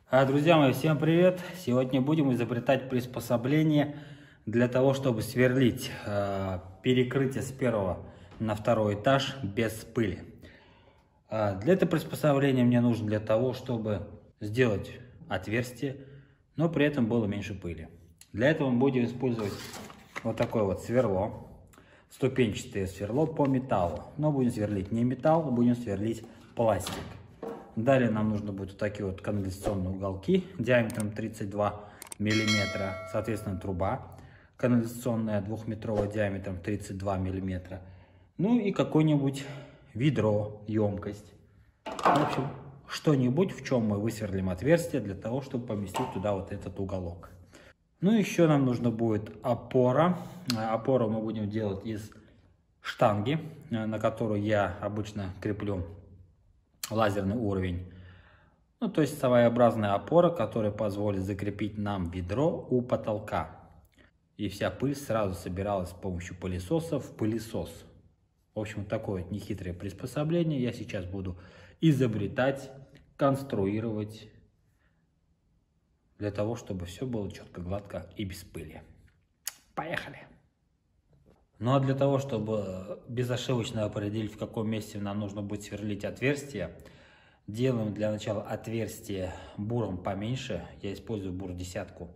Друзья мои, всем привет! Сегодня будем изобретать приспособление для того, чтобы сверлить перекрытие с первого на второй этаж без пыли. Для этого приспособления мне нужно для того, чтобы сделать отверстие, но при этом было меньше пыли. Для этого мы будем использовать вот такое вот сверло, ступенчатое сверло по металлу. Но будем сверлить не металл, будем сверлить пластик. Далее нам нужно будет вот такие вот канализационные уголки диаметром 32 мм, соответственно труба канализационная двухметровая диаметром 32 мм, ну и какое-нибудь ведро, емкость, в общем что-нибудь, в чем мы высверлим отверстие для того, чтобы поместить туда вот этот уголок. Ну еще нам нужно будет опора. Опору мы будем делать из штанги, на которую я обычно креплю лазерный уровень. Ну, то есть своеобразная опора, которая позволит закрепить нам ведро у потолка. И вся пыль сразу собиралась с помощью пылесоса в пылесос. В общем, такое вот нехитрое приспособление я сейчас буду изобретать, конструировать, для того, чтобы все было четко, гладко и без пыли. Поехали! Ну а для того, чтобы безошибочно определить, в каком месте нам нужно будет сверлить отверстие, делаем для начала отверстие буром поменьше. Я использую бур-десятку.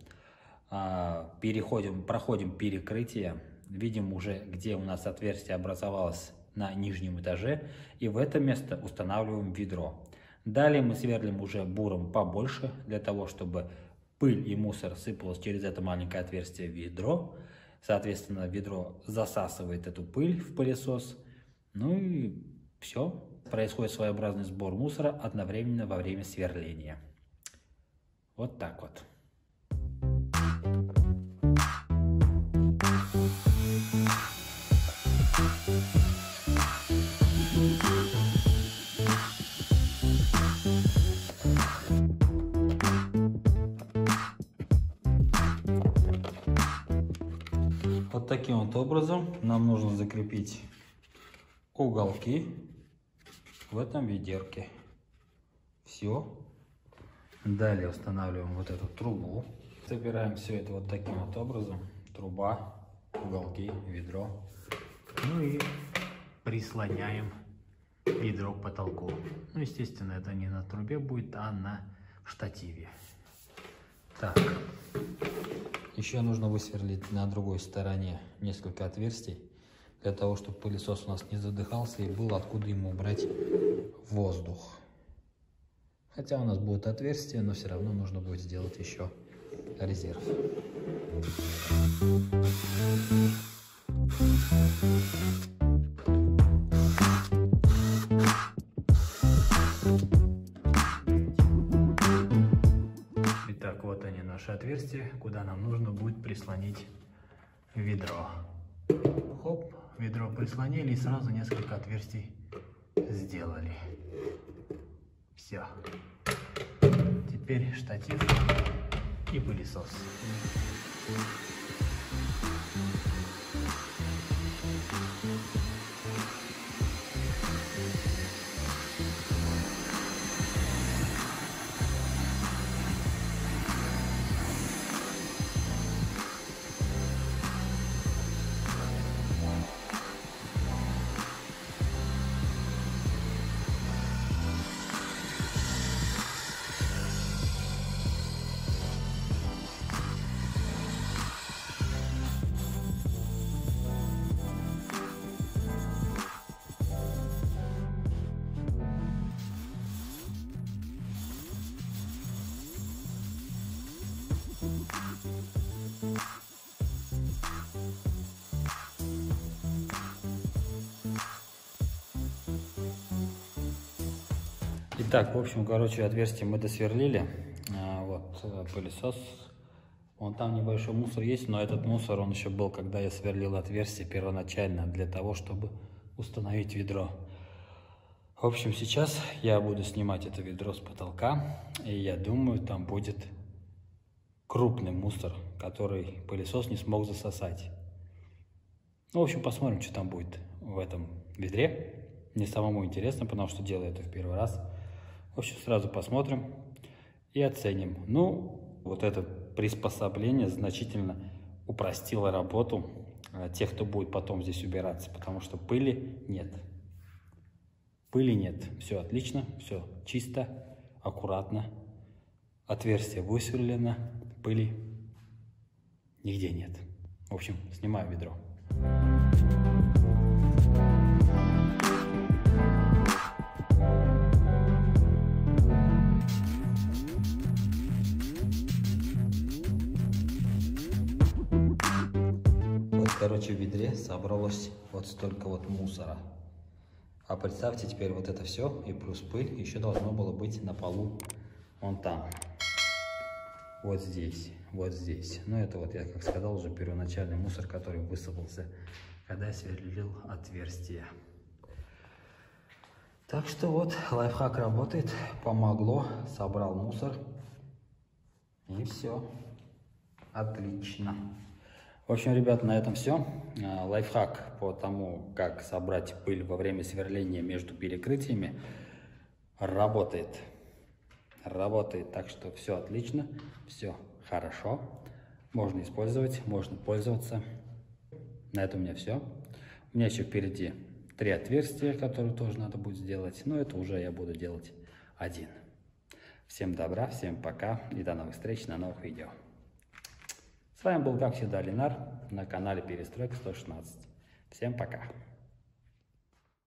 Проходим перекрытие. Видим уже, где у нас отверстие образовалось на нижнем этаже. И в это место устанавливаем ведро. Далее мы сверлим уже буром побольше, для того, чтобы пыль и мусор сыпалось через это маленькое отверстие в ведро. Соответственно, ведро засасывает эту пыль в пылесос. Ну и все. Происходит своеобразный сбор мусора одновременно во время сверления. Вот так вот. Вот таким вот образом нам нужно закрепить уголки в этом ведерке. Все. Далее устанавливаем вот эту трубу. Собираем все это вот таким вот образом. Труба, уголки, ведро. Ну и прислоняем ведро к потолку. Ну, естественно, это не на трубе будет, а на штативе. Так. Еще нужно высверлить на другой стороне несколько отверстий, для того, чтобы пылесос у нас не задыхался и было откуда ему брать воздух. Хотя у нас будет отверстие, но все равно нужно будет сделать еще резерв. Итак, вот они, наши отверстия, куда нам нужно будет прислонить ведро. Хоп, ведро прислонили и сразу несколько отверстий сделали. Все. Теперь штатив и пылесос. Итак, в общем, короче, отверстие мы досверлили. Вот пылесос. Вон там небольшой мусор есть, но этот мусор, он еще был, когда я сверлил отверстие первоначально, для того, чтобы установить ведро. В общем, сейчас я буду снимать это ведро с потолка, и я думаю, там будет крупный мусор, который пылесос не смог засосать. Ну, в общем, посмотрим, что там будет в этом ведре. Мне самому интересно, потому что делаю это в первый раз. В общем, сразу посмотрим и оценим. Ну, вот это приспособление значительно упростило работу тех, кто будет потом здесь убираться, потому что пыли нет. Пыли нет. Все отлично, все чисто, аккуратно. Отверстие высверлено, пыли нигде нет. В общем, снимаю ведро. Вот, короче, в ведре собралось вот столько вот мусора. А представьте теперь вот это все и плюс пыль еще должно было быть на полу вон там. Вот здесь, вот здесь. Но это вот, я как сказал, уже первоначальный мусор, который высыпался, когда я сверлил отверстие. Так что вот, лайфхак работает, помогло, собрал мусор. И все. Отлично. В общем, ребят, на этом все. Лайфхак по тому, как собрать пыль во время сверления между перекрытиями, работает. Работает, так что все отлично, все хорошо. Можно использовать, можно пользоваться. На этом у меня все. У меня еще впереди 3 отверстия, которые тоже надо будет сделать. Но это уже я буду делать один. Всем добра, всем пока и до новых встреч на новых видео. С вами был, как всегда, Ленар на канале Перестройка 116. Всем пока.